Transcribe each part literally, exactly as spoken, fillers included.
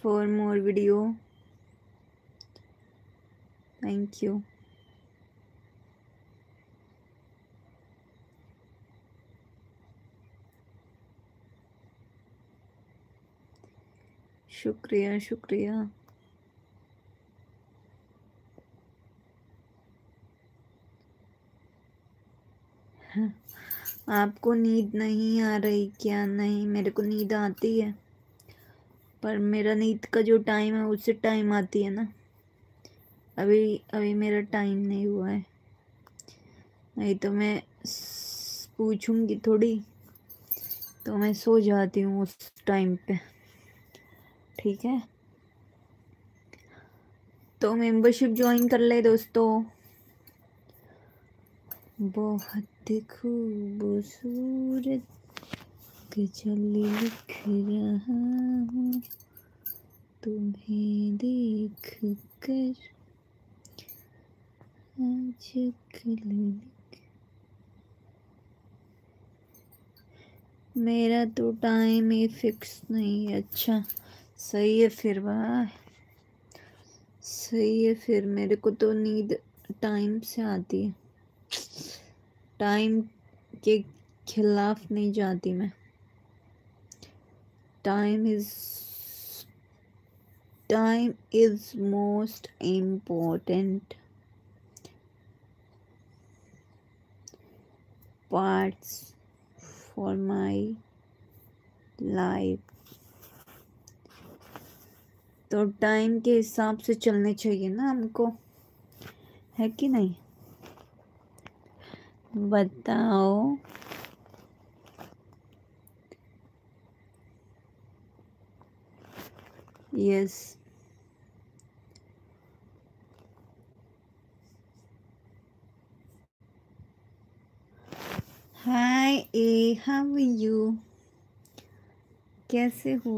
for more video. Thank you. शुक्रिया शुक्रिया। आपको नींद नहीं आ रही क्या? नहीं, मेरे को नींद आती है, पर मेरा नींद का जो टाइम है उससे टाइम आती है ना। अभी अभी मेरा टाइम नहीं हुआ है, नहीं तो मैं पूछूंगी थोड़ी, तो मैं सो जाती हूँ उस टाइम पे। ठीक है, तो मेंबरशिप ज्वाइन कर ले दोस्तों। बहुत खूबसूरत गजल लिख रहा हूँ तुम्हें देख कर आजकल। मेरा तो टाइम ही फिक्स नहीं है। अच्छा सही है फिर, वाह सही है फिर। मेरे को तो नींद टाइम से आती है, टाइम के खिलाफ नहीं जाती मैं। Time is time is most important parts for my life. तो टाइम के हिसाब से चलने चाहिए ना हमको, है कि नहीं? बताओ। यस। हाय ए, हाउ आर यू? कैसे हो?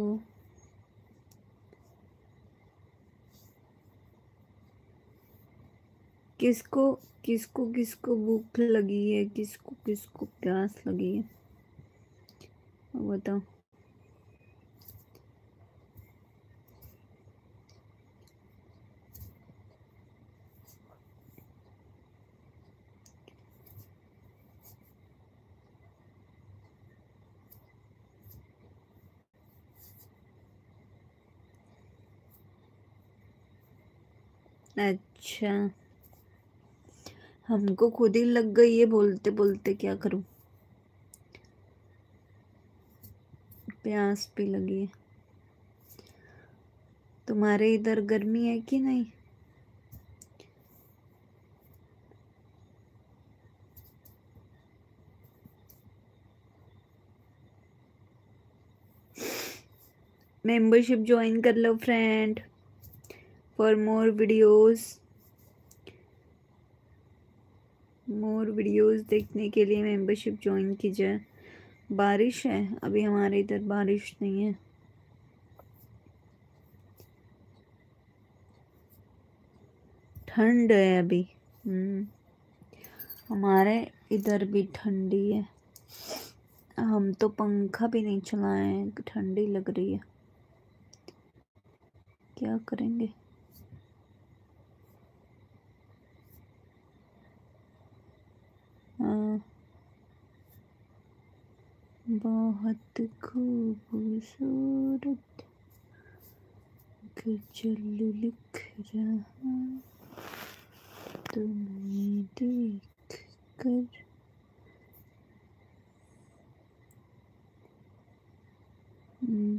किसको किसको किसको भूख लगी है, किसको किसको प्यास लगी है, बताओ। अच्छा, हमको खुद ही लग गई है बोलते बोलते, क्या करूं? प्यास भी लगी है। तुम्हारे इधर गर्मी है कि नहीं? मेंबरशिप ज्वाइन कर लो friend, for more videos. More videos देखने के लिए मेंबरशिप ज्वाइन कीजिए। बारिश है अभी, हमारे इधर बारिश नहीं है। ठंड है अभी। हम्म, हमारे इधर भी ठंडी है। हम तो पंखा भी नहीं चलाए हैं, ठंडी लग रही है, क्या करेंगे। हाँ, बहुत खूबसूरत गजल लिख रहा तुम्हें देख कर। हम्म,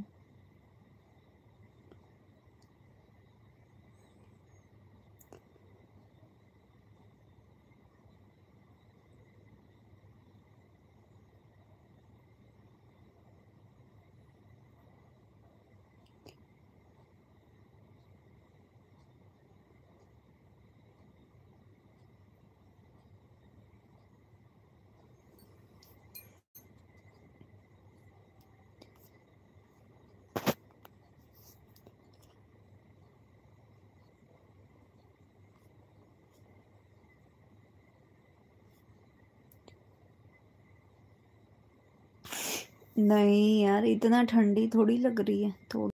नहीं यार, इतना ठंडी थोड़ी लग रही है, थोड़ी